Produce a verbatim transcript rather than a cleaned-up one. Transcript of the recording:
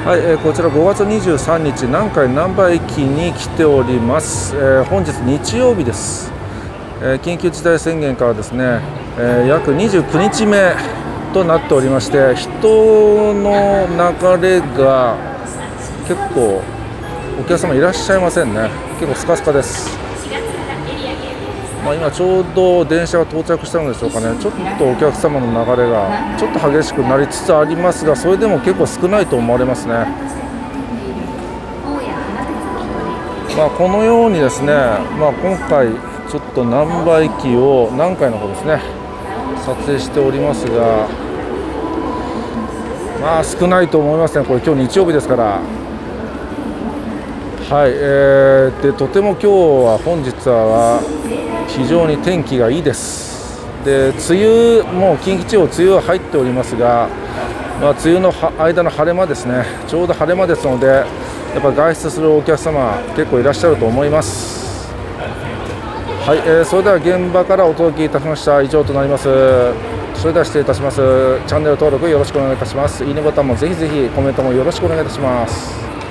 はい、えー、こちらごがつにじゅうさんにち南海難波駅に来ております。えー、本日日曜日です。えー、緊急事態宣言からですね、えー、約にじゅうくにちめとなっておりまして、人の流れが結構お客様いらっしゃいませんね。結構スカスカです。まあ、今ちょうど電車が到着したのでしょうかね。ちょっとお客様の流れがちょっと激しくなりつつありますが、それでも結構少ないと思われますね。まあ、このようにですね、まあ、今回ちょっと難波駅を南海の方ですね撮影しておりますが、まあ少ないと思いますね。これ今日日曜日ですから。はい、えー、でとても今日は本日は非常に天気がいいです。で梅雨もう近畿地方梅雨は入っておりますが、まあ、梅雨の間の晴れ間ですね、ちょうど晴れ間ですので、やっぱ外出するお客様結構いらっしゃると思います。はい、えー、それでは現場からお届けいたしました。以上となります。それでは失礼いたします。チャンネル登録よろしくお願いいたします。いいねボタンもぜひぜひ、コメントもよろしくお願いいたします。